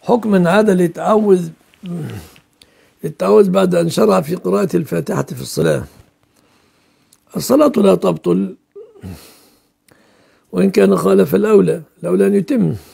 حكم عاد للتعوذ بعد أن شرع في قراءة الفاتحة في الصلاة. الصلاة لا تبطل وإن كان خالف الأولى أن يتم.